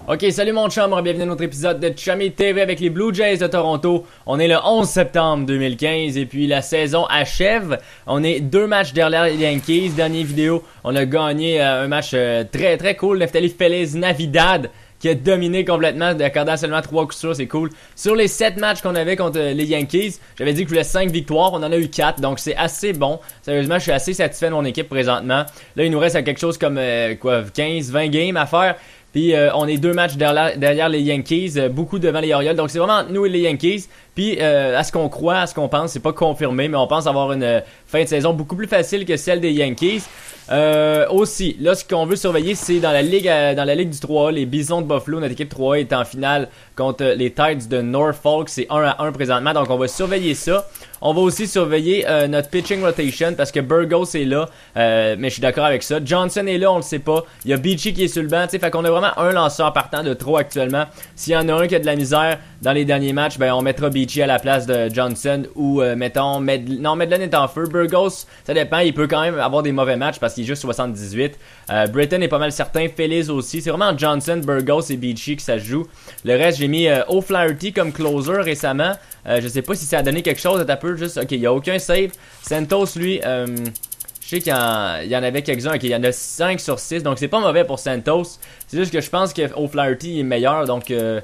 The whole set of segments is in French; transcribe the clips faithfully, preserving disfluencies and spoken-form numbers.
Ok, salut mon chum, bienvenue à notre épisode de Chummy T V avec les Blue Jays de Toronto. On est le onze septembre deux mille quinze et puis la saison achève. On est deux matchs derrière les Yankees. Dernière vidéo, on a gagné euh, un match euh, très très cool. Neftali Feliz Navidad qui a dominé complètement, accordant seulement trois coups sûrs, c'est cool. Sur les sept matchs qu'on avait contre les Yankees, j'avais dit que je voulais cinq victoires, on en a eu quatre, donc c'est assez bon. Sérieusement, je suis assez satisfait de mon équipe présentement. Là, il nous reste quelque chose comme euh, quoi, quinze vingt games à faire. Puis euh, on est deux matchs derrière, derrière les Yankees, euh, beaucoup devant les Orioles. Donc c'est vraiment nous et les Yankees. Puis euh, à ce qu'on croit, à ce qu'on pense, c'est pas confirmé, mais on pense avoir une euh, fin de saison beaucoup plus facile que celle des Yankees. Euh, aussi, là ce qu'on veut surveiller, c'est dans la ligue euh, dans la ligue du trois A, les Bisons de Buffalo, notre équipe trois A est en finale contre les Tides de Norfolk, c'est un à un présentement, donc on va surveiller ça. On va aussi surveiller euh, notre pitching rotation parce que Burgos est là, euh, mais je suis d'accord avec ça. Johnson est là, on le sait pas. Il y a Beachy qui est sur le banc, tu sais, fait qu'on a vraiment un lanceur partant de trop actuellement. S'il y en a un qui a de la misère dans les derniers matchs, ben on mettra Beachy à la place de Johnson ou euh, mettons Med non Medlen est en feu. Burgos, ça dépend, il peut quand même avoir des mauvais matchs parce qu'il est juste soixante-dix-huit. Euh, Britton est pas mal certain, Feliz aussi. C'est vraiment Johnson, Burgos et Beachy que ça se joue. Le reste, j'ai mis euh, O'Flaherty comme closer récemment. Euh, je sais pas si ça a donné quelque chose, à peu juste. Ok, il n'y a aucun save. Santos, lui, euh, je sais qu'il y, y en avait quelques-uns. Ok, il y en a cinq sur six, donc c'est pas mauvais pour Santos. C'est juste que je pense que O'Flaherty est meilleur, donc euh,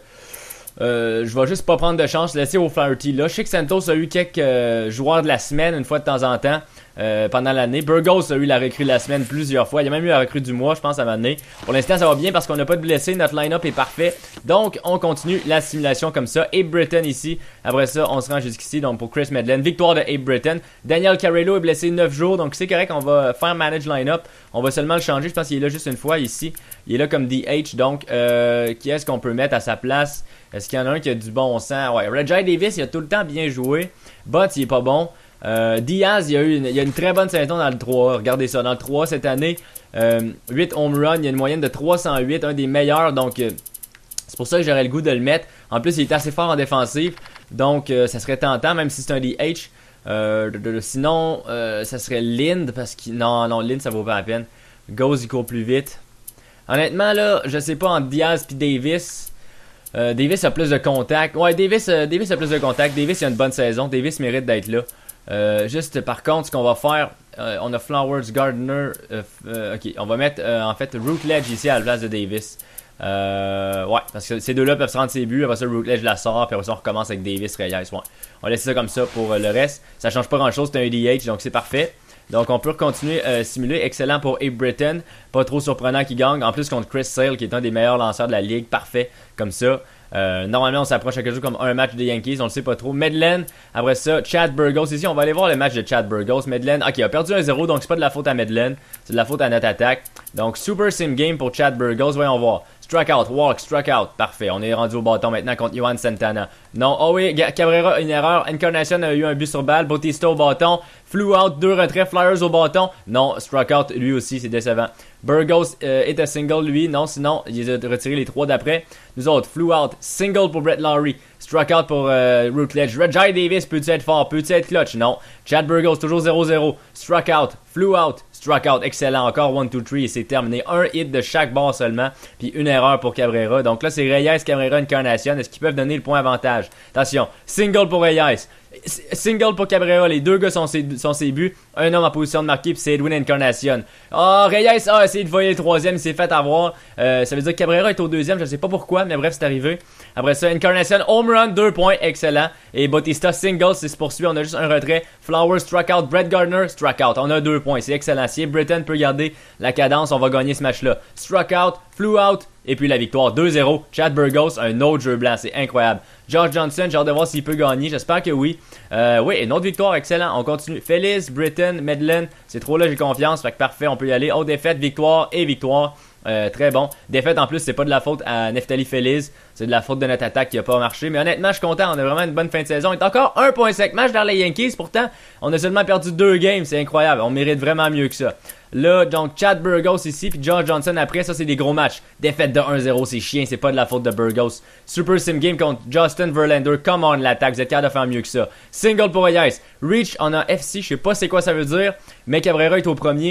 euh, je vais juste pas prendre de chance, laisser O'Flaherty là. Je sais que Santos a eu quelques euh, joueurs de la semaine, une fois de temps en temps. Euh, pendant l'année. Burgos a eu la recrue de la semaine plusieurs fois. Il y a même eu la recrue du mois, je pense, à un moment donné. Pour l'instant, ça va bien parce qu'on n'a pas de blessés. Notre line-up est parfait. Donc, on continue la simulation comme ça. Abe Britton ici. Après ça, on se rend jusqu'ici. Donc, pour Chris Medlen, victoire de Abe Britton. Daniel Carrillo est blessé neuf jours. Donc, c'est correct. On va faire manage line-up. On va seulement le changer. Je pense qu'il est là juste une fois ici. Il est là comme D H. Donc, euh, qui est-ce qu'on peut mettre à sa place? Est-ce qu'il y en a un qui a du bon sens? Ouais, Rajai Davis, il a tout le temps bien joué. Bott, il est pas bon. Euh, Diaz, il y a eu une, il y a une très bonne saison dans le trois A. Regardez ça, dans le trois A cette année, euh, huit home runs, il y a une moyenne de trois cent huit, un des meilleurs, donc euh, c'est pour ça que j'aurais le goût de le mettre. En plus, il est assez fort en défensive, donc euh, ça serait tentant, même si c'est un D H. Euh, de, de, sinon, euh, ça serait Lind, parce que non, non, Lind, ça vaut pas la peine. Goes, il court plus vite. Honnêtement, là, je sais pas entre Diaz et Davis. Euh, Davis a plus de contact. Ouais, Davis, euh, Davis a plus de contact. Davis, il a une bonne saison. Davis mérite d'être là. Euh, juste par contre, ce qu'on va faire, euh, on a Flowers, Gardner, euh, euh, ok, on va mettre euh, en fait Routledge ici à la place de Davis. Euh, ouais, parce que ces deux-là peuvent se rendre ses buts, après ça Routledge la sort, puis après ça on recommence avec Davis, Reyes. Ouais. On laisse ça comme ça pour euh, le reste. Ça change pas grand-chose, c'est un D H, donc c'est parfait. Donc on peut continuer à euh, simuler. Excellent pour Abe Britton. Pas trop surprenant qu'il gagne. En plus contre Chris Sale, qui est un des meilleurs lanceurs de la ligue. Parfait, comme ça. Euh, normalement, on s'approche à quelque chose comme un match des Yankees, on le sait pas trop. Medlen, après ça, Chad Burgos. Ici, on va aller voir le match de Chad Burgos. Medlen, ok, il a perdu un zéro, donc c'est pas de la faute à Medlen, c'est de la faute à notre attaque. Donc, super sim game pour Chad Burgos. Voyons voir. Strikeout, walk, strikeout. Parfait, on est rendu au bâton maintenant contre Yohan Santana. Non, oh oui, Cabrera, une erreur. Encarnacion a eu un but sur balle. Bautista au bâton. Flew out, deux retraits. Flyers au bâton. Non, strikeout, lui aussi, c'est décevant. Burgos euh, est un single, lui. Non, sinon, il a retiré les trois d'après. Nous autres, flew out, single pour Brett Lowry. Strikeout pour euh, Routledge. Rajai Davis, peut-il être fort? Peut-il être clutch? Non. Chad Burgos, toujours zéro zéro. Strikeout, flew out, strikeout. Excellent. Encore un, deux, trois et c'est terminé. Un hit de chaque bord seulement. Puis une erreur pour Cabrera. Donc là, c'est Reyes, Cabrera, Encarnacion. Est-ce qu'ils peuvent donner le point avantage? Attention. Single pour Reyes. Single pour Cabrera, les deux gars sont ses, sont ses buts. Un homme en position de marquer, puis c'est Edwin Encarnacion. Ah, oh, Reyes a essayé de voyer le troisième, il s'est fait avoir. Euh, ça veut dire que Cabrera est au deuxième, je sais pas pourquoi, mais bref, c'est arrivé. Après ça, Encarnacion, home run, deux points, excellent. Et Bautista, single, c'est se poursuit, on a juste un retrait. Flowers, strikeout, Brett Gardner, strikeout. On a deux points, c'est excellent. Si Britton peut garder la cadence, on va gagner ce match-là. Strikeout, flew out. Et puis la victoire deux zéro. Chad Burgos, un autre jeu blanc, c'est incroyable. George Johnson, j'ai hâte de voir s'il peut gagner, j'espère que oui. Euh, oui, une autre victoire, excellent. On continue. Feliz, Britton, Medlen, ces trois-là, j'ai confiance, fait que parfait, on peut y aller. Oh, défaite, victoire et victoire. Euh, très bon. Défaite en plus, c'est pas de la faute à Neftali Feliz, c'est de la faute de notre attaque qui a pas marché. Mais honnêtement, je suis content, on a vraiment une bonne fin de saison. On est encore un point cinq match vers les Yankees, pourtant, on a seulement perdu deux games, c'est incroyable. On mérite vraiment mieux que ça. Là, donc, Chad Burgos ici, puis George Johnson après, ça c'est des gros matchs. Défaite de un zéro, c'est chiant, c'est pas de la faute de Burgos. Super sim game contre Justin Verlander, come on l'attaque, vous êtes capable de faire mieux que ça. Single pour Reyes. Reach, on a F C, je sais pas c'est quoi ça veut dire, mais Cabrera est au premier.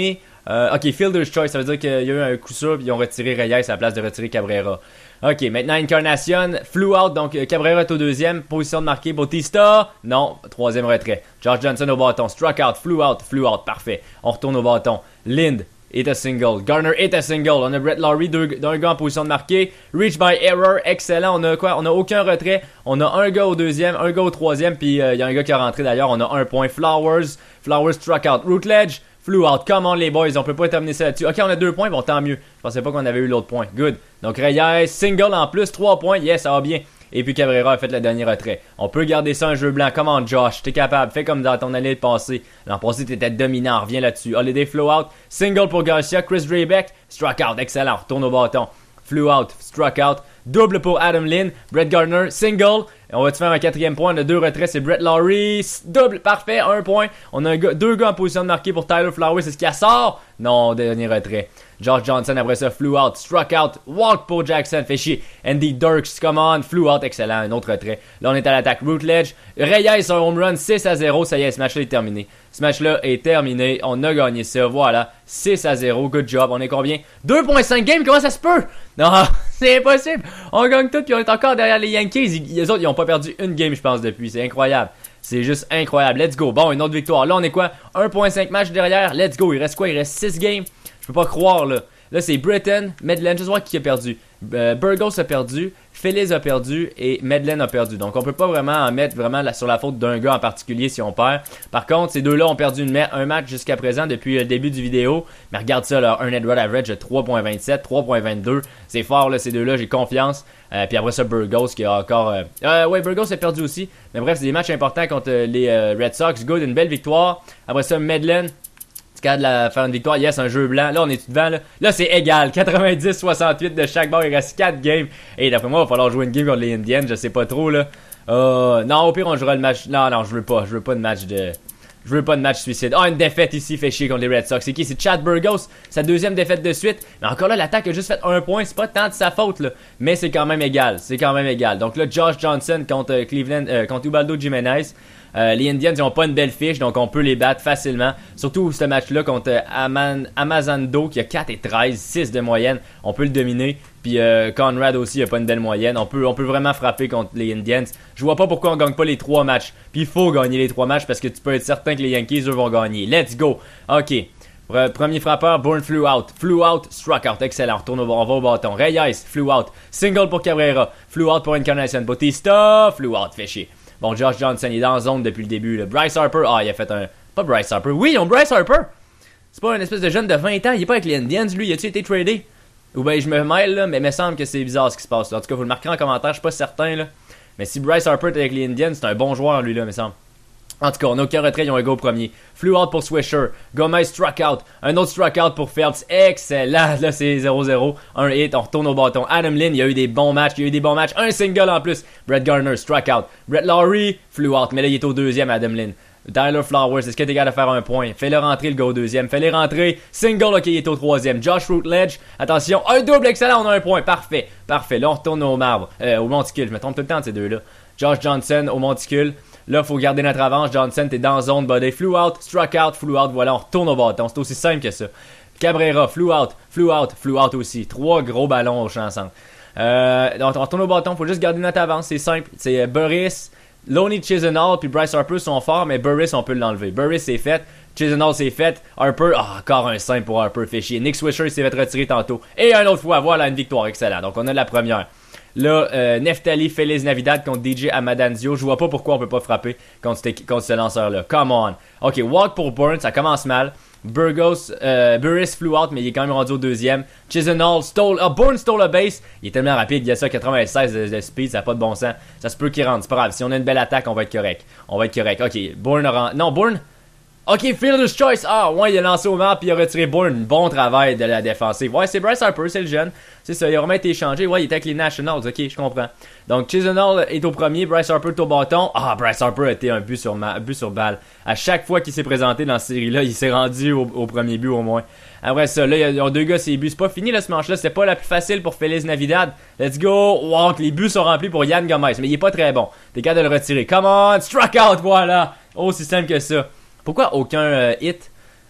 Euh, ok, Fielder's Choice, ça veut dire qu'il y a eu un coup sûr puis ils ont retiré Reyes à la place de retirer Cabrera. Ok, maintenant Incarnation, flew out, donc Cabrera est au deuxième, position de marquer, Bautista, non, troisième retrait. George Johnson au bâton, struck out, flew out, flew out, parfait. On retourne au bâton. Lind est à single, Garner est à single, on a Brett Lawrie, deux, d'un gars en position de marquer, reach by error, excellent, on a quoi, on a aucun retrait, on a un gars au deuxième, un gars au troisième, puis il euh, y a un gars qui est rentré d'ailleurs, on a un point, Flowers, Flowers struck out, Routledge, flew out, come on les boys, on peut pas terminer ça là-dessus. Ok, on a deux points, bon tant mieux. Je pensais pas qu'on avait eu l'autre point. Good. Donc Reyes, single en plus, trois points, yes, ça va bien. Et puis Cabrera a fait le dernier retrait. On peut garder ça un jeu blanc. Come on Josh, t'es capable, fais comme dans ton année passée. L'an passé t'étais dominant, reviens là-dessus. Holiday flew out, single pour Garcia, Chris Draybeck, struck out, excellent, retourne au bâton. Flew out, struck out, double pour Adam Lynn, Brett Gardner, single. On va te faire un quatrième point, on a deux retraits, c'est Brett Lawrie, double, parfait, un point. On a un gars, deux gars en position de marquer pour Tyler Flowers, c'est ce qui sort? Non, dernier retrait. George Johnson après ça, flew out, struck out, walk pour Jackson, fait chier. Andy Dirks, come on, flew out, excellent, un autre retrait. Là on est à l'attaque, Routledge, Reyes un home run, six à zéro, ça y est, ce match-là est terminé. Ce match-là est terminé, on a gagné ça, voilà, six à zéro, good job, on est combien? deux virgule cinq games, comment ça se peut? Non, c'est impossible, on gagne tout puis on est encore derrière les Yankees, ils, les autres ils ont pas perdu une game je pense depuis, c'est incroyable. C'est juste incroyable, let's go, bon une autre victoire, là on est quoi? un virgule cinq matchs derrière, let's go, il reste quoi? Il reste six games. Je peux pas croire là. Là c'est Britton, Medlen, je sais pas qui a perdu. Euh, Burgos a perdu, Feliz a perdu et Medlen a perdu. Donc on peut pas vraiment en mettre vraiment la, sur la faute d'un gars en particulier si on perd. Par contre, ces deux-là ont perdu une, un match jusqu'à présent depuis le début du vidéo. Mais regarde ça, leur earned run average de trois virgule vingt-sept, trois virgule vingt-deux. C'est fort là, ces deux-là, j'ai confiance. Euh, puis après ça, Burgos qui a encore... Euh, euh, ouais, Burgos a perdu aussi. Mais bref, c'est des matchs importants contre les euh, Red Sox. Good, une belle victoire. Après ça, Medlen. De la faire une victoire, yes, un jeu blanc. Là, on est tout devant. Là, là c'est égal. quatre-vingt-dix soixante-huit de chaque bord. Il reste quatre games. Et d'après moi, il va falloir jouer une game contre les Indians. Je sais pas trop, là. Euh, non, au pire, on jouera le match. Non, non, je veux pas. Je veux pas de match de. Je veux pas de match suicide. Ah, oh, une défaite ici fait chier contre les Red Sox. C'est qui? C'est Chad Burgos. Sa deuxième défaite de suite. Mais encore là, l'attaque a juste fait un point. C'est pas tant de sa faute, là. Mais c'est quand même égal. C'est quand même égal. Donc là, Josh Johnson contre euh, Cleveland, euh, contre Ubaldo Jimenez. Euh, les Indians, ils ont pas une belle fiche, donc on peut les battre facilement. Surtout ce match-là contre euh, Aman, Amazando, qui a quatre et treize, six de moyenne. On peut le dominer. Puis euh, Conrad aussi, il a pas une belle moyenne. On peut, on peut vraiment frapper contre les Indians. Je vois pas pourquoi on gagne pas les trois matchs. Puis il faut gagner les trois matchs parce que tu peux être certain que les Yankees, eux, vont gagner. Let's go! Ok. Premier frappeur, Bourne flew out. Flew out, struck out. Excellent. On retourne au, on va au bâton. Reyes, flew out. Single pour Cabrera. Flew out pour Incarnation. Bautista, flew out. Fait chier. Bon, Josh Johnson, il est dans la zone depuis le début. Là. Bryce Harper, ah, il a fait un... Pas Bryce Harper. Oui, ils ont Bryce Harper. C'est pas un espèce de jeune de vingt ans. Il est pas avec les Indians, lui. Il a-tu été tradé? Ou ben, je me mêle, là, mais il me semble que c'est bizarre ce qui se passe. Là. En tout cas, vous le marquerez en commentaire. Je suis pas certain, là. Mais si Bryce Harper est avec les Indians, c'est un bon joueur, lui, là, me semble. En tout cas, on n'a aucun retrait, ils ont un go au premier. Flew out pour Swisher. Gomez struck out. Un autre struck out pour Feltz. Excellent. Là, c'est zéro zéro. Un hit, on retourne au bâton. Adam Lynn, il y a eu des bons matchs. Il y a eu des bons matchs. Un single en plus. Brett Gardner, struck out. Brett Lawrie, flew out. Mais là, il est au deuxième, Adam Lynn. Tyler Flowers, est-ce que t'es capable de faire un point? Fais-le rentrer le gars au deuxième. Fais-le rentrer. Single, ok, il est au troisième. Josh Routledge, attention. Un double, excellent, on a un point. Parfait. Parfait. Là, on retourne au marbre. Euh, au monticule. Je me trompe tout le temps de ces deux-là. Josh Johnson au monticule. Là, faut garder notre avance. Johnson, t'es dans zone, buddy. Flew out, struck out, flew out. Voilà, on retourne au bâton. C'est aussi simple que ça. Cabrera, flew out, flew out, flew out aussi. Trois gros ballons au champ centre. Euh, donc, on retourne au bâton. Faut juste garder notre avance. C'est simple. C'est euh, Burris, Lonnie Chisenhall puis Bryce Harper sont forts, mais Burris, on peut l'enlever. Burris, c'est fait. Chisenhall, c'est fait. Harper, ah, oh, encore un simple pour Harper. Fait chier. Nick Swisher, il s'est fait retirer tantôt. Et un autre fois, voilà, une victoire. Excellent. Donc, on a la première. Là, euh, Neftali Feliz Navidad contre D J Amadanzio. Je vois pas pourquoi on peut pas frapper contre, contre ce lanceur-là. Come on. Ok, walk pour Burns, ça commence mal. Burgos, euh, Burris flew out, mais il est quand même rendu au deuxième. Chisenhall stole, ah, Burns stole a base. Il est tellement rapide, il y a ça quatre-vingt-seize de, de speed, ça n'a pas de bon sens. Ça se peut qu'il rentre, c'est pas grave. Si on a une belle attaque, on va être correct. On va être correct. Ok, Bourne a rentré. Non, Bourne. Ok, Fielder's Choice. Ah, ouais, il a lancé au marbre puis il a retiré Bourne. Bon travail de la défensive. Ouais, c'est Bryce Harper, c'est le jeune. C'est ça, il a vraiment été échangé. Ouais, il était avec les Nationals. Ok, je comprends. Donc, Chisenhall est au premier, Bryce Harper est au bâton. Ah, Bryce Harper a été un but sur, ma... but sur balle. À chaque fois qu'il s'est présenté dans cette série-là, il s'est rendu au... au premier but au moins. Après ça, là, il y a deux gars, c'est buts. C'est pas fini là, ce manche-là. C'est pas la plus facile pour Feliz Navidad. Let's go. Wow, les buts sont remplis pour Yann Gomez. Mais il est pas très bon. T'es capable de le retirer. Come on, struck out, voilà. Oh, c'est simple que ça. Pourquoi aucun euh, hit?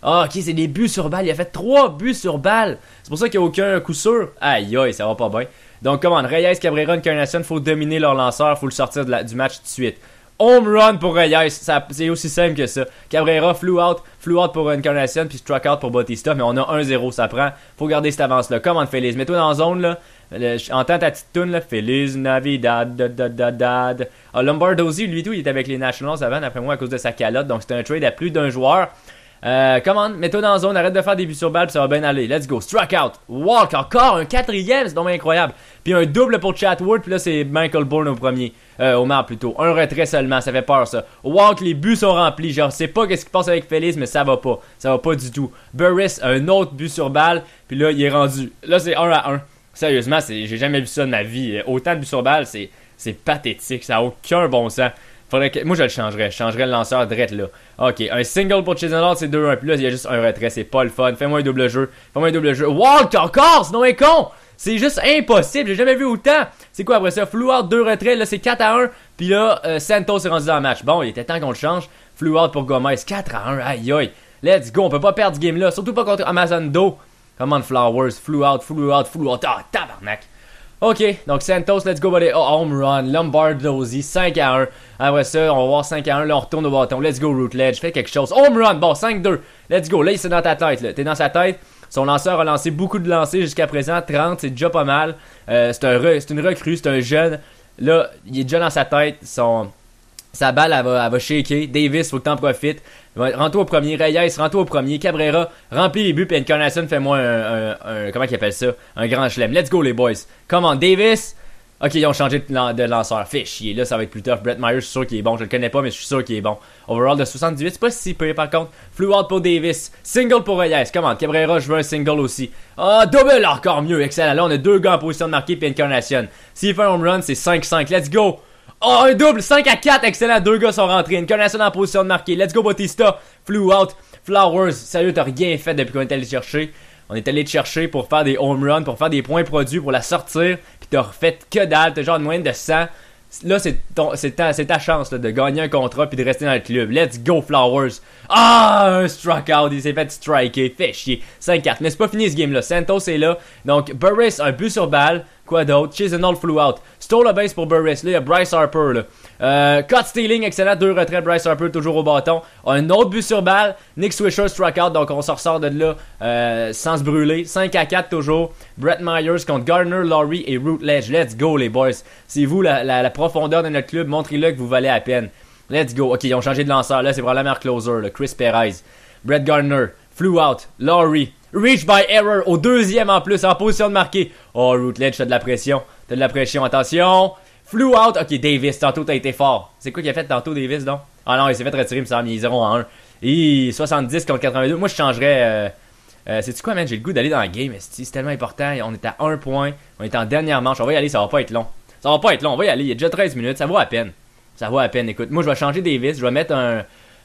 Ah, ok, c'est des buts sur balle. Il a fait trois buts sur balle. C'est pour ça qu'il n'y a aucun coup sûr. Aïe, aïe, ça va pas bien. Donc, comment, Reyes, Cabrera, Encarnacion, faut dominer leur lanceur. Faut le sortir de la, du match tout de suite. Home run pour Reyes. C'est aussi simple que ça. Cabrera, flew out. Flew out pour Encarnacion. Puis struck out pour Bautista. Mais on a un zéro. Ça prend. Faut garder cette avance-là. Comment, Feliz? Mets-toi dans la zone, là. Le, entends ta petite toune, là. Feliz Navidad. Da, da, da, da, da. Ah, Lombardozzi, lui, tout, il était avec les Nationals avant, d'après moi, à cause de sa calotte. Donc, c'était un trade à plus d'un joueur. Euh, comment, mets-toi dans la zone, arrête de faire des buts sur balle, puis ça va bien aller. Let's go. Struck out. Walk, encore un quatrième, c'est donc incroyable. Puis un double pour Chatwood, puis là, c'est Michael Bourne au premier. Euh, au marbre plutôt. Un retrait seulement, ça fait peur, ça. Walk, les buts sont remplis. Genre, je sais pas qu'est-ce qui passe avec Feliz, mais ça va pas. Ça va pas du tout. Burris, un autre but sur balle, puis là, il est rendu. Là, c'est un à un. Sérieusement, j'ai jamais vu ça de ma vie. Autant de buts sur balle, c'est pathétique. Ça a aucun bon sens. Faudrait que... Moi, je le changerais. Je changerais le lanceur direct là. Ok, un single pour Chisenhall, c'est deux un. Puis là, il y a juste un retrait. C'est pas le fun. Fais-moi un double jeu. Fais-moi un double jeu. Walk encore! Sinon, il est con! C'est juste impossible. J'ai jamais vu autant. C'est quoi après ça? Flew out, deux retraits. Là, c'est quatre à un. Puis là, euh, Santos est rendu dans le match. Bon, il était temps qu'on le change. Flew out pour Gomez. quatre à un. Aïe aïe. Let's go. On peut pas perdre ce game là. Surtout pas contre Amazondo. Come on, Flowers. Flew out, flew out, flew out. Ah, tabarnak. Ok, donc Santos, let's go, buddy. Oh, home run. Lombardozzi, cinq à un. Après ça, on va voir cinq à un. Là, on retourne au bâton. Let's go, Routledge. Fais quelque chose. Home run. Bon, cinq deux. Let's go. Là, c'est dans ta tête. T'es dans sa tête. Son lanceur a lancé beaucoup de lancers jusqu'à présent. trente, c'est déjà pas mal. Euh, c'est un re... une recrue, c'est un jeune. Là, il est déjà dans sa tête. Son... Sa balle, elle va, elle va shaker. Davis, faut que t'en profites. Rends-toi au premier. Reyes, rends-toi au premier. Cabrera, remplis les buts. Puis Encarnacion, fais-moi un, un, un... Comment il appelle ça? Un grand chelem. Let's go, les boys. Come on, Davis. Ok, ils ont changé de, de lanceur. Fais chier. Là, ça va être plus tough. Brett Myers, je suis sûr qu'il est bon. Je le connais pas, mais je suis sûr qu'il est bon. Overall de soixante-dix-huit, c'est pas si peu par contre. Flew out pour Davis. Single pour Reyes. Come on, Cabrera, je veux un single aussi. Ah, oh, double, encore mieux. Excellent. Là, on a deux gars en position de marquer. Puis Encarnacion. S'il fait un home run, c'est cinq cinq. Let's go. Oh, un double, cinq à quatre, excellent, deux gars sont rentrés, Encarnacion en position de marquer, let's go Bautista, flew out, Flowers, sérieux, t'as rien fait depuis qu'on est allé chercher, on est allé te chercher pour faire des home runs, pour faire des points produits, pour la sortir, pis t'as refait que dalle, t'as genre une moyenne de cent, là c'est ta, ta chance là, de gagner un contrat puis de rester dans le club, let's go Flowers, ah, un strike out, il s'est fait striker, fait chier, cinq quatre, mais c'est pas fini ce game là, Santos est là, donc Burris, un but sur balle, quoi d'autre? Chisenhall flew out. Stole la base pour Burris. Là, il y a Bryce Harper. Là. Euh, cut stealing, excellent. Deux retraits. Bryce Harper toujours au bâton. Un autre but sur balle. Nick Swisher struck out. Donc, on s'en ressort de là euh, sans se brûler. cinq à quatre toujours. Brett Myers contre Gardner, Laurie et Routledge. Let's go, les boys. C'est vous la, la, la profondeur de notre club. Montrez-le que vous valez à peine. Let's go. Ok, ils ont changé de lanceur. Là, c'est probablement leur closer. Là. Chris Perez. Brett Gardner. Flew out. Laurie. Reach by error au deuxième en plus, en position de marquer. Oh, Routledge, t'as de la pression. T'as de la pression, attention. Flew out. Ok, Davis, tantôt t'as été fort. C'est quoi qu'il a fait tantôt, Davis, donc? Ah non, il s'est fait retirer, il me semble. Il est zéro à un. Et soixante-dix contre quatre-vingt-deux. Moi, je changerais. Euh, euh, Sais-tu quoi, man? J'ai le goût d'aller dans la game. C'est tellement important. On est à un point. On est en dernière manche. On va y aller, ça va pas être long. Ça va pas être long. On va y aller. Il y a déjà treize minutes. Ça vaut à peine. Ça vaut à peine. Écoute, moi, je vais changer Davis. Je vais mettre un.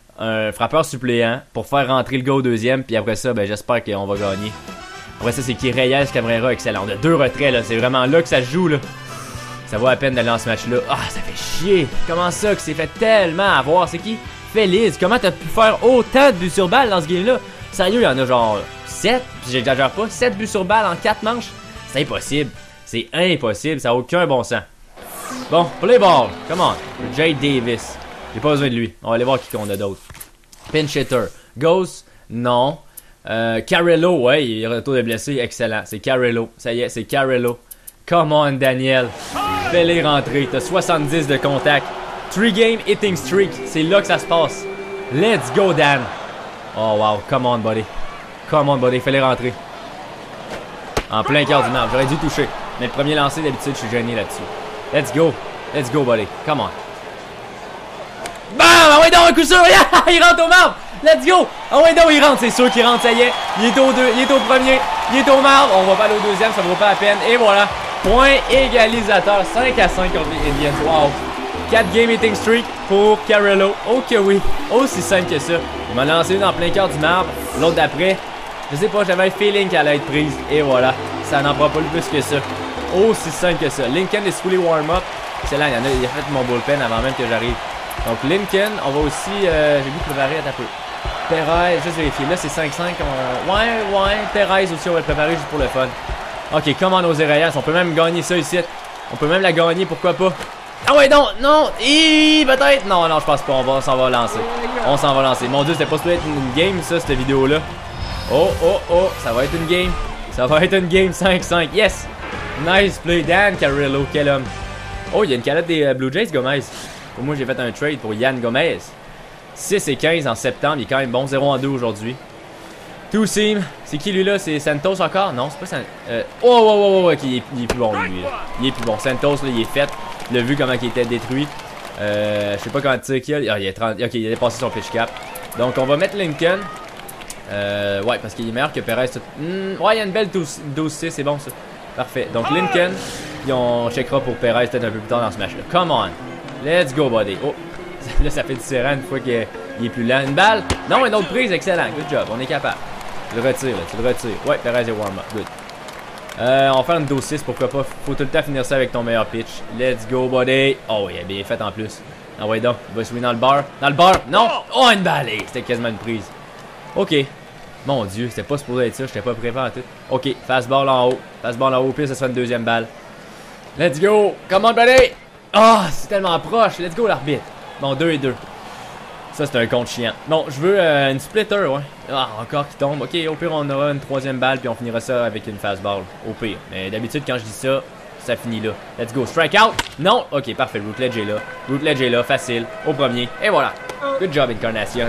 un frappeur suppléant pour faire rentrer le gars au deuxième. Puis après ça, ben j'espère qu'on va gagner. Après ça, c'est qui Reyes, Cabrera, excellent. On a deux retraits, là. C'est vraiment là que ça se joue, là. Ça vaut à peine d'aller dans ce match-là. Ah, ça fait chier. Comment ça que c'est fait tellement avoir? C'est qui? Feliz. Comment t'as pu faire autant de buts sur balle dans ce game-là? Sérieux, il y en a genre sept. Puis j'exagère pas. sept buts sur balle en quatre manches. C'est impossible. C'est impossible. Ça n'a aucun bon sens. Bon, play ball. Come on. Jade Davis. J'ai pas besoin de lui. On va aller voir qui qu'on a d'autres. Pinch hitter. Ghost, non. Euh, Carello, ouais, il est retour de blessé. Excellent. C'est Carello. Ça y est, c'est Carello. Come on, Daniel. Fais-les rentrer. T'as soixante-dix de contact. three game hitting streak. C'est là que ça se passe. Let's go, Dan. Oh, wow. Come on, buddy. Come on, buddy. Fais-les rentrer. En plein cœur du marbre. J'aurais dû toucher. Mais le premier lancer, d'habitude, je suis gêné là-dessus. Let's go. Let's go, buddy. Come on. Bam! Ah ouais, donc un coup sûr! Il rentre au marbre! Let's go! Ah ouais, donc il rentre, c'est sûr qu'il rentre, ça y est. Il est au deux, il est au premier, il est au marbre. On va pas aller au deuxième, ça vaut pas la peine. Et voilà! Point égalisateur, cinq à cinq contre les Indians. Wow! quatre game hitting streak pour Carello. Oh que oui! Aussi simple que ça. Il m'a lancé une en plein cœur du marbre. L'autre d'après, je sais pas, j'avais un feeling qu'elle allait être prise. Et voilà! Ça n'en prend pas le plus que ça. Aussi simple que ça. Lincoln est fully warm-up. Excellent, il, y en a, il a fait mon bullpen avant même que j'arrive. Donc Lincoln, on va aussi, euh, j'ai vu préparer à ta peu. Perez, juste vérifier. Là, c'est cinq cinq. On... Ouais, ouais. Perez aussi, on va le préparer juste pour le fun. Ok, comment nos Reyes. On peut même gagner ça ici. On peut même la gagner, pourquoi pas. Ah ouais, non, non. Hi, peut-être. Non, non, je pense pas. On va, on s'en va lancer. On s'en va lancer. Mon dieu, c'était pas supposé être une game, ça, cette vidéo-là. Oh, oh, oh. Ça va être une game. Ça va être une game cinq cinq. Yes. Nice play. Dan Carrillo, quel homme. Oh, il y a une calotte des euh, Blue Jays, Gomez. Pour moi, j'ai fait un trade pour Yann Gomez. six et quinze en septembre. Il est quand même bon. zéro en deux aujourd'hui. Two Seam. C'est qui lui là? C'est Santos encore? Non, c'est pas Santos. Euh... Oh, oh, oh, oh, ok, il est, il est plus bon lui. Là. Il est plus bon. Santos, là, il est fait. Il a vu comment il était détruit. Euh, je sais pas comment dire qu'il y a. Ah, il a trente. Ok, il a dépassé son pitch cap. Donc, on va mettre Lincoln. Euh, ouais, parce qu'il est meilleur que Perez. Mmh, ouais, il y a une belle douze six. C'est bon ça. Parfait. Donc, Lincoln. Puis on checkera pour Perez peut-être un peu plus tard dans ce match-là. Come on. Let's go, buddy. Oh. Là, ça fait différent une fois qu'il est plus lent. Une balle. Non, une autre prise. Excellent. Good job. On est capable. Tu le retires, là. Tu le retires. Ouais, Perez est warm-up. Good. Euh, on va faire une douze six. Pourquoi pas. Faut tout le temps finir ça avec ton meilleur pitch. Let's go, buddy. Oh, oui, il a bien fait en plus. Ah ouais, donc. Il va swing dans le bar. Dans le bar. Non. Oh, une balle. Hey, c'était quasiment une prise. Ok. Mon dieu, c'était pas supposé être ça. J'étais pas préparé en tout. Ok. Fastball en haut. Fastball en haut. Puis ça sera une deuxième balle. Let's go. Come on, buddy. Ah, oh, c'est tellement proche. Let's go, l'arbitre. Bon, deux et deux. Ça, c'est un compte chiant. Bon, je veux euh, une splitter, ouais. Ah, encore qui tombe. Ok, au pire, on aura une troisième balle, puis on finira ça avec une fastball. Au pire. Mais d'habitude, quand je dis ça, ça finit là. Let's go. Strike out. Non. Ok, parfait. Routledge est là. Routledge est là. Facile. Au premier. Et voilà. Good job, Incarnation.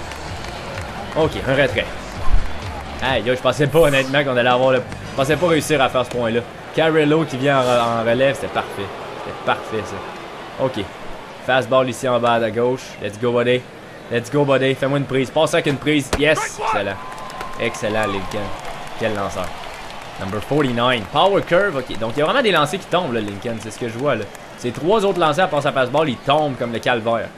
Ok, un retrait. Aïe, je pensais pas, honnêtement, qu'on allait avoir le... Je pensais pas réussir à faire ce point-là. Carrillo qui vient en, en relève, c'était parfait. C'était parfait, ça. Ok. Fastball ici en bas à gauche. Let's go, buddy. Let's go, buddy. Fais-moi une prise. Passe avec une prise. Yes. Excellent. Excellent, Lincoln. Quel lanceur. Number forty-nine. Power curve. Ok. Donc, il y a vraiment des lancers qui tombent, là, Lincoln. C'est ce que je vois, là. Ces trois autres lancers à passer à fastball, ils tombent comme le calvaire.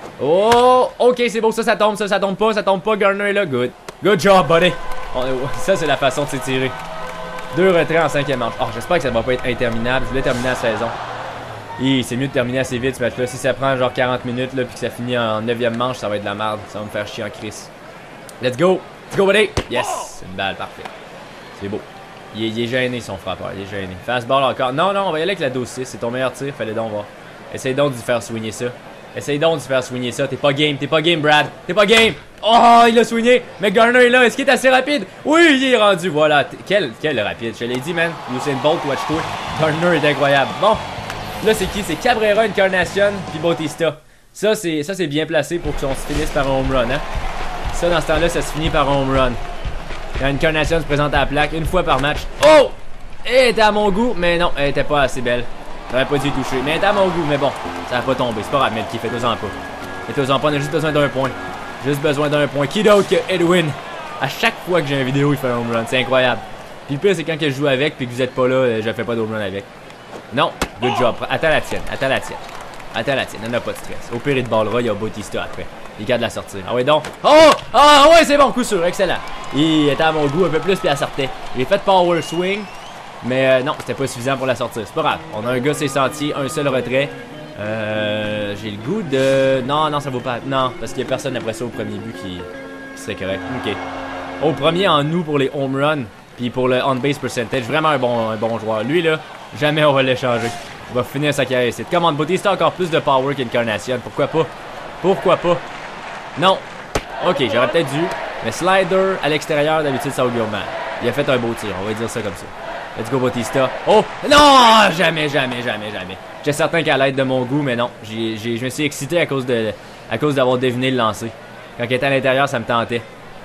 Oh. Ok, c'est beau. Ça, ça tombe. Ça, ça tombe pas. Ça tombe pas. Garner est là. Good. Good job, buddy. On... Ça, c'est la façon de s'étirer. Deux retraits en cinquième manche. Oh, j'espère que ça va pas être interminable. Je voulais terminer la saison. Et c'est mieux de terminer assez vite ce match-là. Si ça prend genre quarante minutes là, puis que ça finit en neuvième manche, ça va être de la merde. Ça va me faire chier en crise. Let's go! Let's go, buddy! Yes! C'est une balle, parfait. C'est beau. Il est, il est gêné, son frappeur. Il est gêné. Fastball encore. Non, non, on va y aller avec la douze six. C'est ton meilleur tir. Fallait donc voir. Essaye donc d'y faire swinger ça. Essaye donc d'y faire swinger ça. T'es pas game. T'es pas game, Brad. T'es pas game! Oh, il a swingé! Mais Garner est là. Est-ce qu'il est assez rapide? Oui, il est rendu. Voilà. Quel, quel rapide. Je te l'ai dit, man. Usain Bolt, watch-toi. Garner est incroyable. Bon. Là, c'est qui? C'est Cabrera, Incarnation, puis Bautista. Ça, c'est ça c'est bien placé pour qu'on se finisse par un home run, hein? Ça, dans ce temps-là, ça se finit par un home run. Quand Incarnation se présente à la plaque, une fois par match. Oh! Elle était à mon goût, mais non, elle était pas assez belle. J'aurais pas dû y toucher. Mais elle était à mon goût, mais bon, ça va pas tomber. C'est pas grave, Melky, fais-toi-en pas. Fais-toi-en pas, on a juste besoin d'un point. Juste besoin d'un point. Qui d'autre que Edwin? À chaque fois que j'ai une vidéo, il fait un home run. C'est incroyable. Puis le pire, c'est quand je joue avec, puis que vous êtes pas là, je fais pas de home run avec. Non, good job. Attends la tienne, attends la tienne. Attends la tienne, on n'a pas de stress. Au pire, il te ballera, il y a Bautista après. Il garde la sortir. Ah ouais, donc. Oh! Ah ouais, c'est bon, coup sûr, excellent. Il était à mon goût un peu plus, puis elle sortait. J'ai fait power swing, mais euh, non, c'était pas suffisant pour la sortir. C'est pas grave. On a un gars, c'est sentier, un seul retrait. Euh. J'ai le goût de. Non, non, ça vaut pas. Non, parce qu'il y a personne après ça au premier but qui, qui serait correct. Ok. Au premier en nous pour les home runs, puis pour le on-base percentage. Vraiment un bon, un bon joueur. Lui, là. Jamais on va l'échanger. Il va finir sa carrière ici. Commande Bautista a encore plus de power qu'Incarnation. Pourquoi pas? Pourquoi pas? Non. Ok, j'aurais peut-être dû. Mais slider à l'extérieur, d'habitude, ça augure mal. Il a fait un beau tir. On va dire ça comme ça. Let's go, Bautista. Oh! Non! Jamais, jamais, jamais, jamais. J'étais certain qu'elle allait être de mon goût, mais non. J'ai, j'ai, je me suis excité à cause de, à cause d'avoir deviné le lancer. Quand il était à l'intérieur, ça me tentait.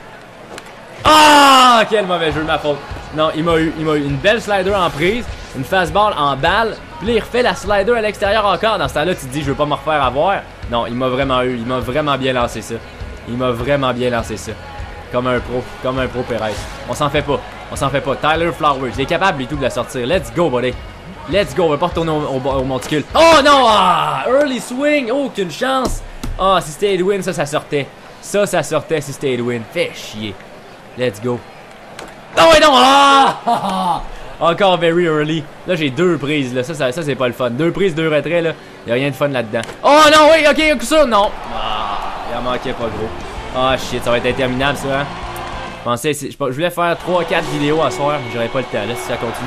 Ah! Quel mauvais jeu de ma faute. Non, il m'a eu, il m'a eu une belle slider en prise. Une fastball en balle, puis là il refait la slider à l'extérieur encore. Dans ce temps-là, tu te dis, je veux pas me refaire avoir. Non, il m'a vraiment eu, il m'a vraiment bien lancé ça. Il m'a vraiment bien lancé ça. Comme un pro, comme un pro Perez. On s'en fait pas, on s'en fait pas. Tyler Flowers, il est capable du tout de la sortir. Let's go, buddy. Let's go, on va pas retourner au, au, au monticule. Oh non! Ah! Early swing, oh, aucune chance. Ah, oh, si c'était Edwin, ça, ça sortait. Ça, ça sortait si c'était Edwin. Fais chier. Let's go. Non, et non! Ah! Encore very early. Là, j'ai deux prises. Là. Ça, ça, ça c'est pas le fun. Deux prises, deux retraits. Là. Y'a rien de fun là-dedans. Oh non, oui, ok, ça, non. Ah, il en manquait pas gros. Ah shit, ça va être interminable ça, hein. Je pensais, je voulais faire trois quatre vidéos à soir, mais j'aurais pas le temps là si ça continue.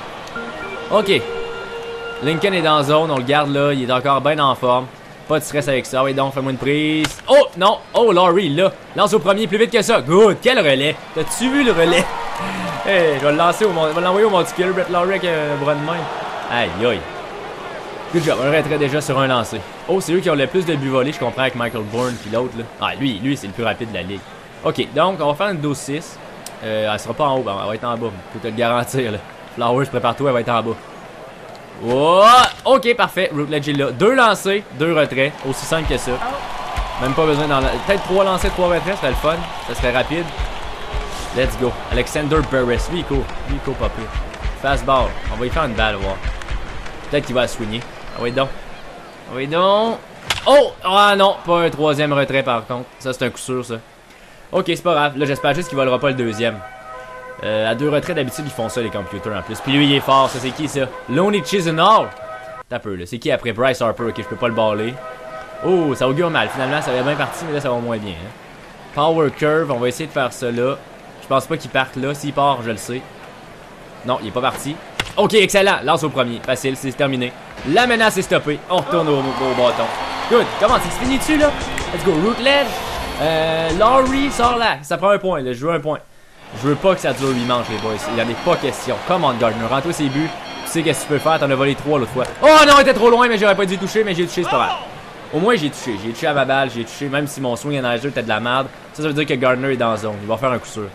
Ok. Lincoln est dans la zone, on le garde là, il est encore bien en forme. Pas de stress avec ça. Oui, donc, fais-moi une prise. Oh, non. Oh, Laurie, là. Lance au premier plus vite que ça. Good. Quel relais. T'as-tu vu le relais? Hey, je vais le lancer au monde. Je vais l'envoyer au monticule. Brett Laurie avec un bras de main. Aïe, aïe. Good job. Un retrait déjà sur un lancé. Oh, c'est eux qui ont le plus de buts volés, je comprends, avec Michael Bourne puis l'autre, là. Ah, lui, lui, c'est le plus rapide de la ligue. Ok, donc, on va faire une douze six. Euh, elle sera pas en haut, ben, elle va être en bas. Faut te le garantir, là. Flowers, prépare-toi, elle va être en bas. Oh, ok, parfait. Routledge est là. Deux lancés, deux retraits. Aussi simple que ça. Même pas besoin d'en... Peut-être trois lancés, trois retraits, ça serait le fun. Ça serait rapide. Let's go. Alexander Burris. Lui, il court. Lui, il court pas plus. Fast ball. On va y faire une balle, voir. Peut-être qu'il va la soigner. Ah oui, donc. Ah oui, donc. Oh! Ah non, pas un troisième retrait, par contre. Ça, c'est un coup sûr, ça. Ok, c'est pas grave. Là, j'espère juste qu'il volera pas le deuxième. Euh, à deux retraits, d'habitude, ils font ça, les computers, en plus. Puis lui, il est fort. Ça, c'est qui, ça? Lonnie Chisenhall. T'as peu, là. C'est qui après Bryce Harper? Ok, je peux pas le baller. Oh, ça augure mal. Finalement, ça va bien parti, mais là, ça va moins bien. Hein. Power Curve. On va essayer de faire ça là. Je pense pas qu'il parte là. S'il part, je le sais. Non, il est pas parti. Ok, excellent. Lance au premier. Facile, c'est terminé. La menace est stoppée. On retourne au, au bâton. Good. Comment c'est fini dessus, là? Let's go. Routledge. Euh, Laurie sort là. Ça prend un point, là. Je veux un point. Je veux pas que ça dure huit manches, les boys. Il y en a pas question. Come on, Gardner. Rends-toi ses buts. Tu sais qu'est-ce que tu peux faire. T'en as volé trois l'autre fois. Oh non, il était trop loin, mais j'aurais pas dû toucher. Mais j'ai touché, c'est pas grave. Au moins, j'ai touché. J'ai touché à ma balle. J'ai touché. Même si mon swing en nageur était de la merde. Ça, ça veut dire que Gardner est dans la zone. Il va faire un coup sûr.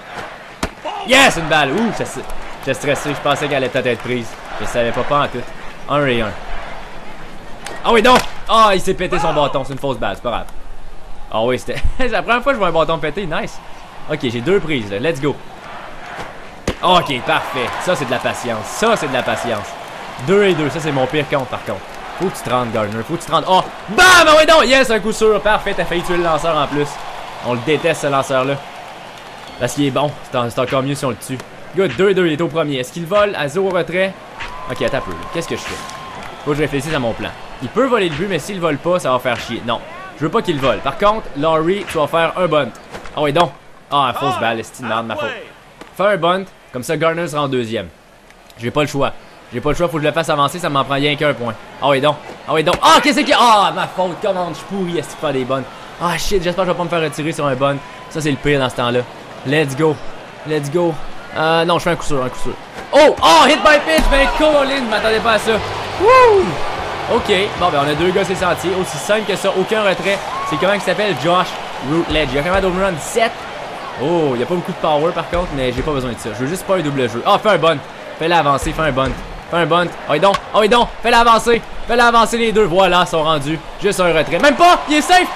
Yes, une balle. Ouh, j'étais stressé. Je pensais qu'elle allait peut-être être prise. Je savais pas, pas en tout. Un et un. Ah oui, donc. Ah, il s'est pété son bâton. C'est une fausse balle. C'est pas grave. Ah oui, c'était. C'est la première fois que je vois un bâton pété. Nice. Ok, j'ai deux prises, là. Let's go. Ok, parfait. Ça, c'est de la patience. Ça, c'est de la patience. Deux et deux. Ça, c'est mon pire compte, par contre. Faut que tu te rendes, Gardner. Faut que tu te rendes. Oh! Bam! Ah oui, donc! Yes, un coup sûr. Parfait. T'as failli tuer le lanceur en plus. On le déteste, ce lanceur-là. Parce qu'il est bon. C'est encore mieux si on le tue. Good. deux et deux. Il est au premier. Est-ce qu'il vole à zéro retrait? Ok, attends un peu. Qu'est-ce que je fais? Faut que je réfléchisse à mon plan. Il peut voler le but, mais s'il vole pas, ça va faire chier. Non. Je veux pas qu'il vole. Par contre, Laurie, tu vas faire un bunt. Ah oui, donc. Ah, fausse balle, c'est une merde, ma faute. Fais un bunt, comme ça Gardner sera en deuxième. J'ai pas le choix. J'ai pas le choix, faut que je le fasse avancer, ça m'en prend rien qu'un point. Ah oui donc. Ah oui donc. Ah, qu'est-ce qu'il y a? Ah, ma faute, comment je suis pourri, est-ce que tu fais des bunts? Ah shit, j'espère que je vais pas me faire retirer sur un bunt. Ça c'est le pire dans ce temps-là. Let's go. Let's go. Euh, non, je fais un coup sûr, un coup sûr. Oh! Oh! Hit by pitch! Ben Colin, je m'attendais pas à ça. Wouh! Ok, bon ben on a deux gars c'est sentier. Aussi simple que ça, aucun retrait. C'est comment il s'appelle? Josh Routledge. Il a quand même un home run dix-sept. Oh, il n'y a pas beaucoup de power par contre, mais j'ai pas besoin de ça. Je veux juste pas un double jeu. Ah, oh, fais un bunt. Fais-le avancer, fais un bunt. Fais un bunt. Oh, et donc. Oh, et donc. Fais-le avancer. Fais-le avancer les deux. Voilà, ils sont rendus. Juste un retrait. Même pas. Il est safe.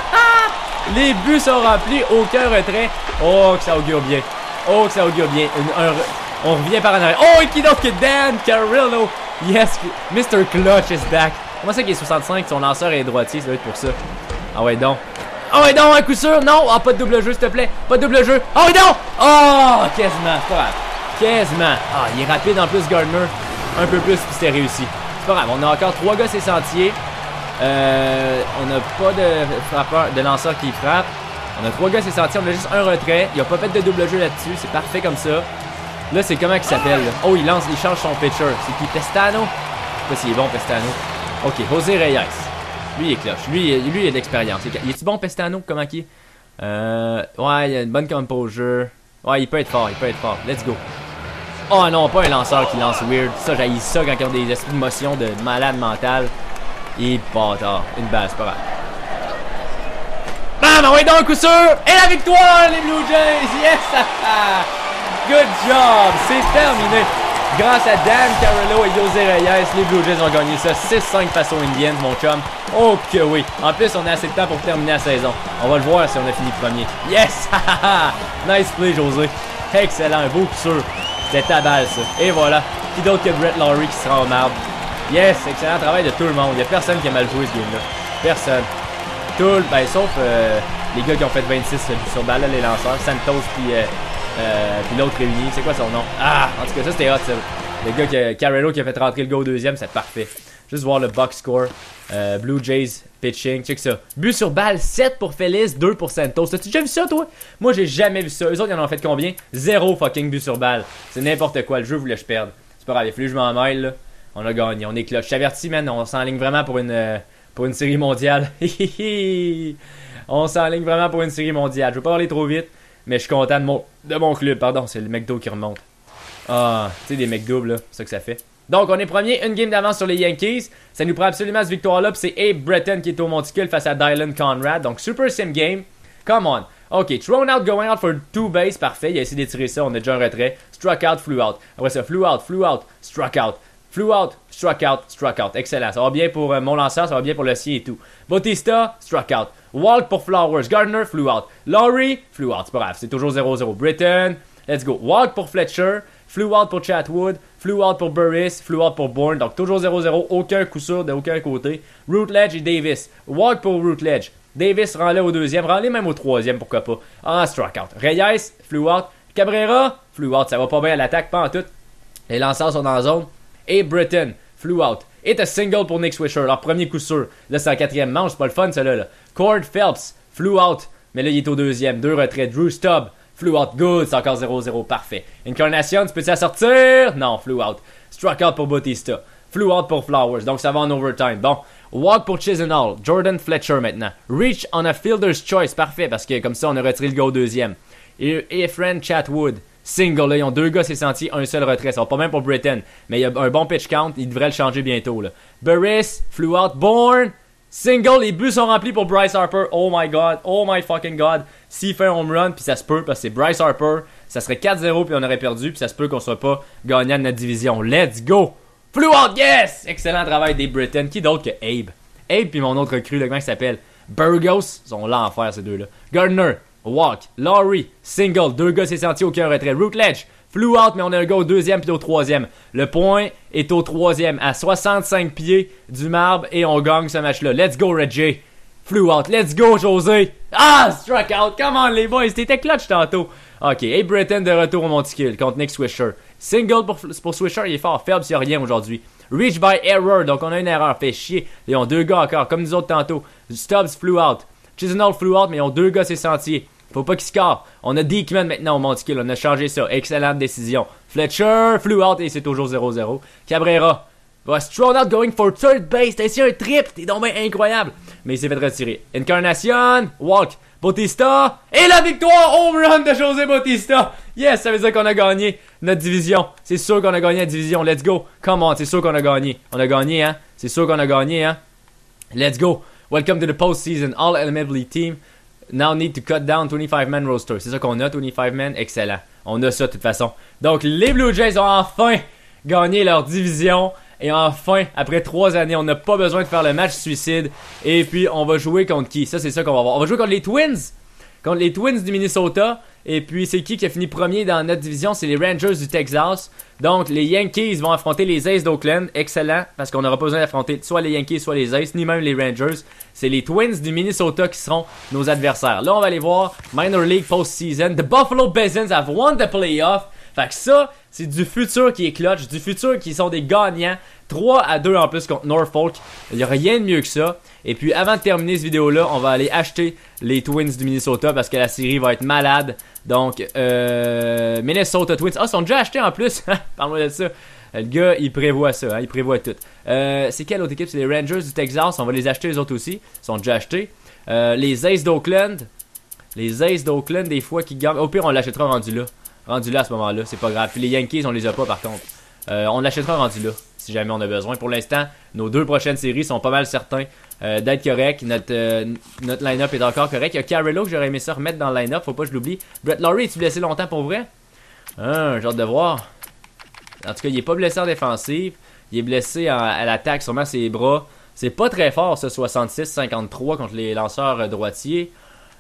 Les buts sont remplis. Aucun retrait. Oh, que ça augure bien. Oh, que ça augure bien. Un, un, on revient par en arrière. Oh, et qui d'autre que Dan Carrillo. Yes. mister Clutch is back. Comment ça qu'il est soixante-cinq? Son lanceur est droitier. Ça doit être pour ça. Ah, ouais, donc. Oh et non, un coup sûr, non! Ah, pas de double jeu, s'il te plaît! Pas de double jeu! Oh et non! Oh, quasiment, c'est pas grave. Quasiment. Ah, il est rapide en plus, Gardner. Un peu plus, puis c'était réussi. C'est pas grave, on a encore trois gars, c'est sentier. Euh, on n'a pas de frappeur, de lanceur qui frappe. On a trois gars, c'est sentier, on a juste un retrait. Il a pas fait de double jeu là-dessus, c'est parfait comme ça. Là, c'est comment qu'il s'appelle? Oh, il lance, il change son pitcher. C'est qui? Pestano? Je sais pas s'il est bon, Pestano. Ok, José Reyes. Lui, il est cloche. Lui, lui il a de l'expérience. Il est-tu bon, Pestano? Comment qu'il est? Euh, ouais, il a une bonne composure. Ouais, il peut être fort, il peut être fort. Let's go. Oh non, pas un lanceur qui lance weird. Ça, j'haïs ça quand ils ont des esprits de motion de malade mental. Et bâtard. Une balle, c'est pas grave. Bam! Ah ouais, donc, coup sûr! Et la victoire, les Blue Jays! Yes! Good job! C'est terminé! Grâce à Dan Carrillo et José Reyes, les Blue Jays ont gagné ça six cinq face aux Indians, mon chum. Oh que oui! En plus, on a assez de temps pour terminer la saison. On va le voir si on a fini premier. Yes! Nice play, José. Excellent, un beau coup sûr. C'était ta balle, ça. Et voilà. Qui d'autre que Brett Laurie qui sera en marde. Yes! Excellent travail de tout le monde. Il n'y a personne qui a mal joué ce game-là. Personne. Tout le... Ben, sauf euh, les gars qui ont fait vingt-six sur balle, les lanceurs. Santos puis... Euh, Euh, puis l'autre réuni, c'est quoi son nom? Ah, en tout cas, ça c'était hot, ça. Le gars qui a, Carrillo qui a fait rentrer le gars au deuxième, c'est parfait. Juste voir le box score. Euh, Blue Jays pitching, check ça. But sur balle, sept pour Feliz, deux pour Santos. T'as-tu déjà vu ça, toi? Moi, j'ai jamais vu ça. Eux autres, ils en ont fait combien? Zéro fucking but sur balle. C'est n'importe quoi. Le jeu voulait que je perde. C'est pas grave, il a fallu que je m'en mêle, là. On a gagné, on est clutch. Je t'avertis, man, on s'enligne vraiment pour une, euh, pour une série mondiale. On s'enligne vraiment pour une série mondiale. Je veux pas parler trop vite, mais je suis content de mon, de mon club. Pardon, c'est le McDo qui remonte. Ah, tu sais, des McDoubles, là, c'est ça que ça fait. Donc, on est premier, une game d'avance sur les Yankees. Ça nous prend absolument cette victoire-là. Puis c'est Abe Breton qui est au monticule face à Dylan Conrad. Donc, super sim game. Come on. OK, thrown out, going out for two base. Parfait, il a essayé d'étirer ça. On a déjà un retrait. Struck out, flew out. Après ça, flew out, flew out, struck out. Flew out, struck out, struck out. Excellent. Ça va bien pour euh, mon lanceur, ça va bien pour le sien et tout. Bautista, struck out. Walk pour Flowers. Gardner, flew out. Laurie, flew out. C'est pas grave, c'est toujours zéro zéro. Britton, let's go. Walk pour Fletcher. Flew out pour Chatwood. Flew out pour Burris. Flew out pour Bourne. Donc toujours zéro zéro. Aucun coup sûr de aucun côté. Routledge et Davis. Walk pour Routledge. Davis rend-le au deuxième. Rend-le même au troisième, pourquoi pas. Ah, struck out. Reyes, flew out. Cabrera, flew out. Ça va pas bien à l'attaque, pas en tout. Les lanceurs sont dans la zone. Et Britton, flew out. Et un single pour Nick Swisher, leur premier coup sûr. Là, c'est en quatrième manche, c'est pas le fun, celui-là. Là. Cord Phelps, flew out. Mais là, il est au deuxième. Deux retraits. Drew Stubb, flew out. Good, c'est encore zéro zéro. Parfait. Incarnation, tu peux-tu la sortir? Non, flew out. Struck out pour Bautista. Flew out pour Flowers. Donc, ça va en overtime. Bon. Walk pour Chisenhall. Jordan Fletcher maintenant. Reach on a fielder's choice. Parfait, parce que comme ça, on a retiré le gars au deuxième. Et Efren Chatwood. Single, là, ils ont deux gars, c'est senti, un seul retrait. Ça va pas même pour Britton, mais il y a un bon pitch count, il devrait le changer bientôt. Là. Burris, flew out, Bourne, single, les buts sont remplis pour Bryce Harper. Oh my god, oh my fucking god. S'il fait un home run, puis ça se peut, parce que c'est Bryce Harper, ça serait quatre zéro, puis on aurait perdu, puis ça se peut qu'on soit pas gagnant de notre division. Let's go! Flew out, yes! Excellent travail des Britton. Qui d'autre que Abe? Abe, puis mon autre recrue, le comment il s'appelle? Burgos, ils sont l'enfer ces deux-là. Gardner. Walk, Laurie, single, deux gars c'est senti, aucun retrait. Routledge, flew out, mais on a un gars au deuxième puis au troisième. Le point est au troisième, à soixante-cinq pieds du marbre, et on gagne ce match-là. Let's go, Reggie. Flew out, let's go, José. Ah, struck out, come on les boys, t'étais clutch tantôt. Ok, Abe Britton de retour au monticule contre Nick Swisher. Single pour, pour Swisher, il est fort. Phelps, il n'y a rien aujourd'hui. Reach by error, donc on a une erreur, fait chier. Ils ont deux gars encore, comme nous autres tantôt. Stubbs flew out. Chisenhall flew out, mais ils ont deux gars, c'est sentier. Faut pas qu'ils score. On a Diekman maintenant au monticule. On a changé ça. Excellente décision. Fletcher flew out et c'est toujours zéro zéro. Cabrera was thrown out going for third base. T'as essayé un trip. T'es donc bien incroyable. Mais il s'est fait retirer. Incarnation. Walk. Bautista. Et la victoire. Home run de José Bautista. Yes, ça veut dire qu'on a gagné notre division. C'est sûr qu'on a gagné la division. Let's go. Come on, c'est sûr qu'on a gagné. On a gagné, hein. C'est sûr qu'on a gagné, hein. Let's go. Welcome to the postseason. All eligibility team now need to cut down twenty-five man roster. C'est ça qu'on a, twenty-five man. Excellent. On a ça de toute façon. Donc, les Blue Jays ont enfin gagné leur division. Et enfin, après trois années, on n'a pas besoin de faire le match suicide. Et puis, on va jouer contre qui? Ça, c'est ça qu'on va voir. On va jouer contre les Twins. Contre les Twins du Minnesota. Et puis, c'est qui qui a fini premier dans notre division? C'est les Rangers du Texas. Donc, les Yankees vont affronter les Aces d'Oakland. Excellent, parce qu'on n'aura pas besoin d'affronter soit les Yankees, soit les Aces, ni même les Rangers. C'est les Twins du Minnesota qui seront nos adversaires. Là, on va aller voir Minor League Postseason. The Buffalo Bisons have won the playoff. Fait que ça, c'est du futur qui est clutch, du futur qui sont des gagnants. trois à deux en plus contre Norfolk. Il n'y a rien de mieux que ça. Et puis, avant de terminer cette vidéo-là, on va aller acheter les Twins du Minnesota parce que la série va être malade. Donc, euh, Minnesota Twins. Ah, ils sont déjà achetés en plus. Parle-moi de ça. Le gars, il prévoit ça. Hein, il prévoit tout. Euh, c'est quelle autre équipe? C'est les Rangers du Texas. On va les acheter les autres aussi. Ils sont déjà achetés. Euh, les Aces d'Oakland. Les Aces d'Oakland, des fois, qui gagnent. Au pire, on l'achètera rendu là. Rendu là à ce moment-là. C'est pas grave. Puis les Yankees, on les a pas par contre. Euh, on l'achètera rendu là. Si jamais on a besoin. Pour l'instant, nos deux prochaines séries sont pas mal certains euh, d'être corrects. Notre, euh, notre line-up est encore correct. Il y a Carrillo que j'aurais aimé ça remettre dans le line-up. Faut pas que je l'oublie. Brett Laurie, es-tu blessé longtemps pour vrai? Hein, j'ai hâte de voir. En tout cas, il est pas blessé en défensive. Il est blessé en, à l'attaque, sûrement ses bras. C'est pas très fort, ce soixante-six cinquante-trois contre les lanceurs droitiers.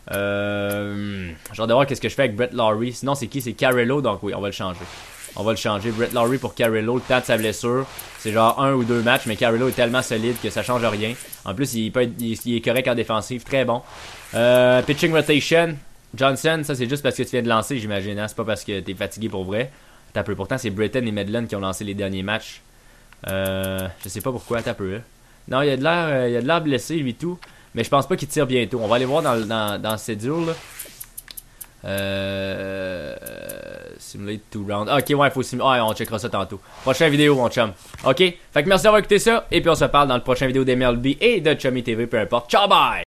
Euh, j'ai hâte de voir qu'est-ce que je fais avec Brett Laurie. Sinon, c'est qui? C'est Carrillo. Donc oui, on va le changer. On va le changer. Brett Laurie pour Carrillo, le temps de sa blessure. C'est genre un ou deux matchs, mais Carrillo est tellement solide que ça change rien. En plus, il, peut être, il, il est correct en défensive, très bon. Euh, pitching rotation. Johnson, ça c'est juste parce que tu viens de lancer, j'imagine. Hein? C'est pas parce que t'es fatigué pour vrai. T'as peu. Pourtant, c'est Britton et Medlin qui ont lancé les derniers matchs. Euh, je sais pas pourquoi, t'as peu. Là. Non, il a de l'air euh, il a de l'air blessé, lui, tout. Mais je pense pas qu'il tire bientôt. On va aller voir dans, dans, dans cette dur, là. Euh... Simulate two rounds. Ok, ouais, faut simuler. Ouais, on checkera ça tantôt. Prochaine vidéo, mon chum. Ok? Fait que merci d'avoir écouté ça. Et puis on se parle dans le prochain vidéo d'M L B et de Chummy T V, peu importe. Ciao, bye!